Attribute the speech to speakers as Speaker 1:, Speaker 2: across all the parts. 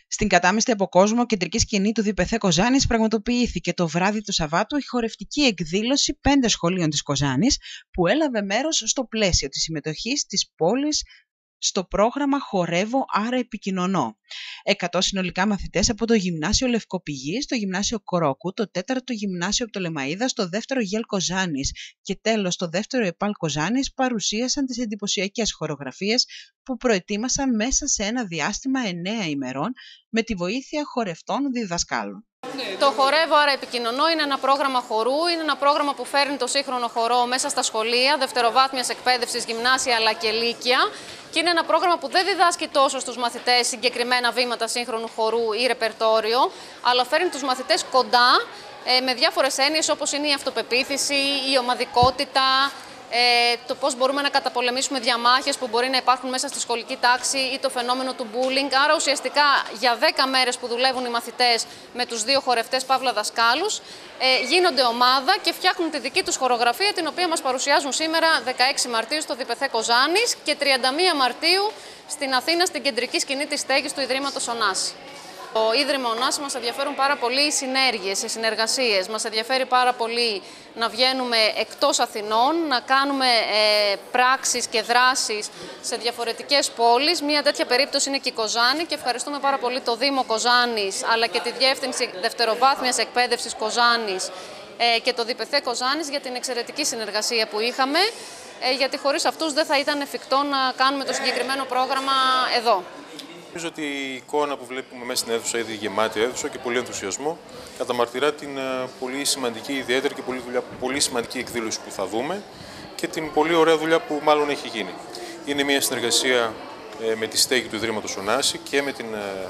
Speaker 1: Στην κατάμεστη από κόσμο κεντρική σκηνή του ΔΠΘ Κοζάνης πραγματοποιήθηκε το βράδυ του Σαββάτου η χορευτική εκδήλωση 5 σχολείων της Κοζάνης που έλαβε μέρος στο πλαίσιο της συμμετοχής της πόλης στο πρόγραμμα «Χορεύω, άρα επικοινωνώ». 100 συνολικά μαθητές από το Γυμνάσιο Λευκοπηγής, το Γυμνάσιο Κρόκου, το 4ο Γυμνάσιο Πτολεμαΐδας, το 2ο ΓΕΛ Κοζάνης και τέλος το 2ο ΕΠΑΛ Κοζάνης παρουσίασαν τις εντυπωσιακές χορογραφίες που προετοίμασαν μέσα σε ένα διάστημα 9 ημερών με τη βοήθεια χορευτών διδασκάλων.
Speaker 2: Το «Χορεύω, άρα επικοινωνώ» είναι ένα πρόγραμμα χορού, είναι ένα πρόγραμμα που φέρνει το σύγχρονο χορό μέσα στα σχολεία, δευτεροβάθμιας εκπαίδευσης, γυμνάσια αλλά και λύκεια. Και είναι ένα πρόγραμμα που δεν διδάσκει τόσο στους μαθητές συγκεκριμένα βήματα σύγχρονου χορού ή ρεπερτόριο, αλλά φέρνει τους μαθητές κοντά με διάφορες έννοιες όπως είναι η αυτοπεποίθηση, η ομαδικότητα, το πώς μπορούμε να καταπολεμήσουμε διαμάχες που μπορεί να υπάρχουν μέσα στη σχολική τάξη ή το φαινόμενο του bullying. Άρα ουσιαστικά για 10 μέρες που δουλεύουν οι μαθητές με τους 2 χορευτές παύλα δασκάλους γίνονται ομάδα και φτιάχνουν τη δική τους χορογραφία, την οποία μας παρουσιάζουν σήμερα 16 Μαρτίου στο ΔΠΘ Κοζάνης και 31 Μαρτίου στην Αθήνα στην κεντρική σκηνή της στέγης του Ιδρύματος Ωνάση. Το Ίδρυμα Ωνάση μας ενδιαφέρουν πάρα πολύ οι συνέργειες, οι συνεργασίες. Μας ενδιαφέρει πάρα πολύ να βγαίνουμε εκτός Αθηνών, να κάνουμε πράξεις και δράσεις σε διαφορετικές πόλεις. Μία τέτοια περίπτωση είναι και η Κοζάνη και ευχαριστούμε πάρα πολύ το Δήμο Κοζάνης αλλά και τη Διεύθυνση Δευτεροβάθμιας Εκπαίδευσης Κοζάνης και το ΔΠΘ Κοζάνης για την εξαιρετική συνεργασία που είχαμε, γιατί χωρίς αυτούς δεν θα ήταν εφικτό να κάνουμε το συγκεκριμένο πρόγραμμα εδώ.
Speaker 3: Νομίζω ότι η εικόνα που βλέπουμε μέσα στην αίθουσα, ήδη γεμάτη αίθουσα και πολύ ενθουσιασμό, καταμαρτυρά την πολύ σημαντική, ιδιαίτερη και πολύ σημαντική εκδήλωση που θα δούμε και την πολύ ωραία δουλειά που μάλλον έχει γίνει. Είναι μια συνεργασία με τη στέγη του Ιδρύματος Ωνάση και με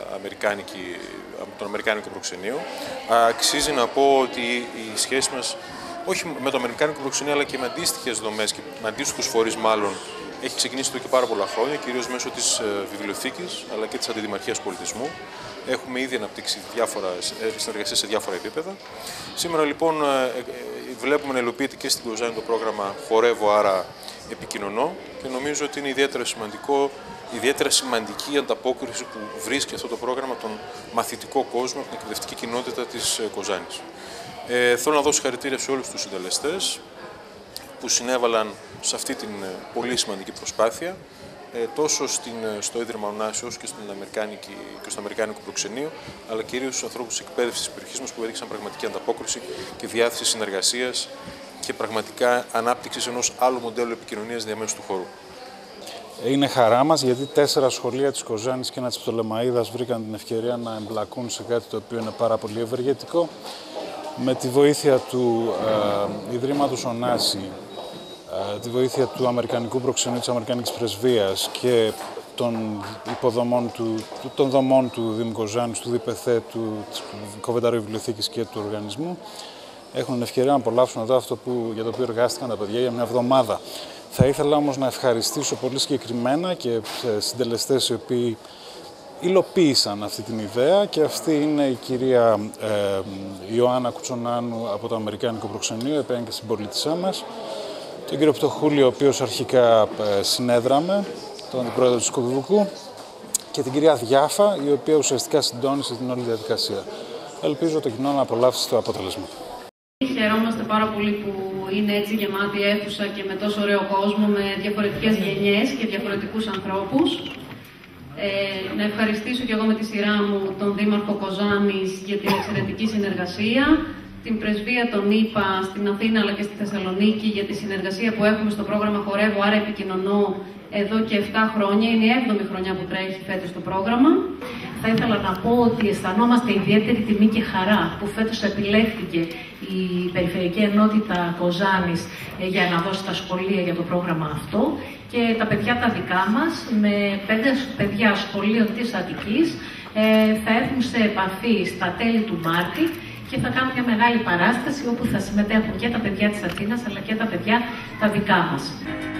Speaker 3: τον Αμερικάνικο Προξενείο. Αξίζει να πω ότι η σχέση μας, όχι με το Αμερικάνικο Προξενείο, αλλά και με αντίστοιχες δομές και με αντίστοιχους φορείς μάλλον, έχει ξεκινήσει εδώ και πάρα πολλά χρόνια, κυρίως μέσω της βιβλιοθήκης αλλά και της Αντιδημαρχίας Πολιτισμού. Έχουμε ήδη αναπτύξει συνεργασίες σε διάφορα επίπεδα. Σήμερα λοιπόν βλέπουμε να υλοποιείται και στην Κοζάνη το πρόγραμμα «Χορεύω, άρα επικοινωνώ» και νομίζω ότι είναι ιδιαίτερα σημαντική η ανταπόκριση που βρίσκει αυτό το πρόγραμμα τον μαθητικό κόσμο, την εκπαιδευτική κοινότητα της Κοζάνης. Θέλω να δώσω συγχαρητήρια σε όλους τους συντελεστές που συνέβαλαν σε αυτή την πολύ σημαντική προσπάθεια, τόσο στο Ίδρυμα Ωνάση όσο και στο Αμερικάνικο Προξενείο, αλλά κυρίως στους ανθρώπους της εκπαίδευσης της περιοχής μας που έδειξαν πραγματική ανταπόκριση και διάθεση συνεργασίας και πραγματικά ανάπτυξης ενός άλλου μοντέλου επικοινωνίας διαμέσου του χώρου.
Speaker 4: Είναι χαρά μας γιατί 4 σχολεία της Κοζάνης και ένα της Πτολεμαΐδας βρήκαν την ευκαιρία να εμπλακούν σε κάτι το οποίο είναι πάρα πολύ ευεργετικό. Με τη βοήθεια του Ιδρύματος Ωνάση, τη βοήθεια του Αμερικανικού Προξενείου, της Αμερικανικής Πρεσβείας και των δομών του Δήμου Κοζάνης, του ΔΠΘ, της Κοβενταρίου Βιβλιοθήκης και του οργανισμού, έχουν την ευκαιρία να απολαύσουν εδώ αυτό για το οποίο εργάστηκαν τα παιδιά για μια εβδομάδα. Θα ήθελα όμως να ευχαριστήσω πολύ συγκεκριμένα και συντελεστές οι οποίοι υλοποίησαν αυτή την ιδέα και αυτή είναι η κυρία Ιωάννα Κουτσονάνου από το Αμερικάνικο Προξενείο, επέν και συμπολίτησά μας, τον κύριο Πτωχούλη, ο οποίος αρχικά συνέδραμε, τον αντιπρόεδρο του Σκοπιβουκού, και την κυρία Διάφα, η οποία ουσιαστικά συντόνισε την όλη διαδικασία. Ελπίζω το κοινό να απολαύσει το αποτέλεσμα.
Speaker 5: Χαιρόμαστε πάρα πολύ που είναι έτσι γεμάτη αίθουσα και με τόσο ωραίο κόσμο, με διαφορετικές γενιές και διαφορετικούς ανθρώπους. Να ευχαριστήσω και εγώ με τη σειρά μου τον Δήμαρχο Κοζάνης για την εξαιρετική συνεργασία, την Πρεσβεία των ΗΠΑ στην Αθήνα αλλά και στη Θεσσαλονίκη για τη συνεργασία που έχουμε στο πρόγραμμα «Χορεύω, άρα επικοινωνώ» εδώ και 7 χρόνια. Είναι η 7η χρονιά που τρέχει φέτος το πρόγραμμα.
Speaker 6: Θα ήθελα να πω ότι αισθανόμαστε ιδιαίτερη τιμή και χαρά που φέτος επιλέχθηκε η Περιφερειακή Ενότητα Κοζάνης για να δώσει τα σχολεία για το πρόγραμμα αυτό και τα παιδιά τα δικά μας με 5 παιδιά σχολείων της Αττικής θα έρθουν σε επαφή στα τέλη του Μάρτη και θα κάνουν μια μεγάλη παράσταση όπου θα συμμετέχουν και τα παιδιά της Αθήνας αλλά και τα παιδιά τα δικά μας.